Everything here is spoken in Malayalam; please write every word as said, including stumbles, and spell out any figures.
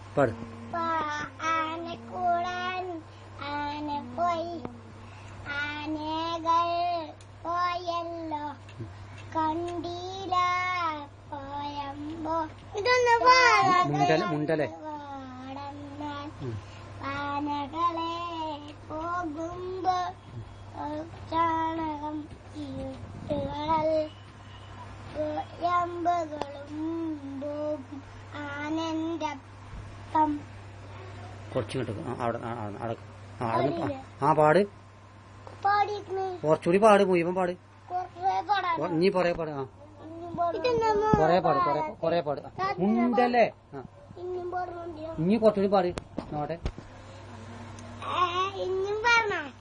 പാട്. ആനക്കൂടാൻ ആന പോയി ആനകൾ പോയല്ലോ കണ്ടീല പോയമ്പോ ഇതൊന്ന് മുണ്ടലെ ആനകളെ പോകുമ്പോ ചാണകം ഇരുട്ടുകളൽ യമ്പുകളും പോകും ആനന്റെ അപ്പം കുറച്ചും കിട്ടും. അവിടെ ആ പാട് കുറച്ചുകൂടി പാട് മുഴുവൻ പാട്. ഇനി കൊറേ പാട്. ആ കൊറേ പാട് കൊറേ കൊറേ പാട്. മുണ്ടല്ലേ ഇനി കുറച്ചുകൂടി പാട് നോട്ടെ. ഇനിയും പറഞ്ഞ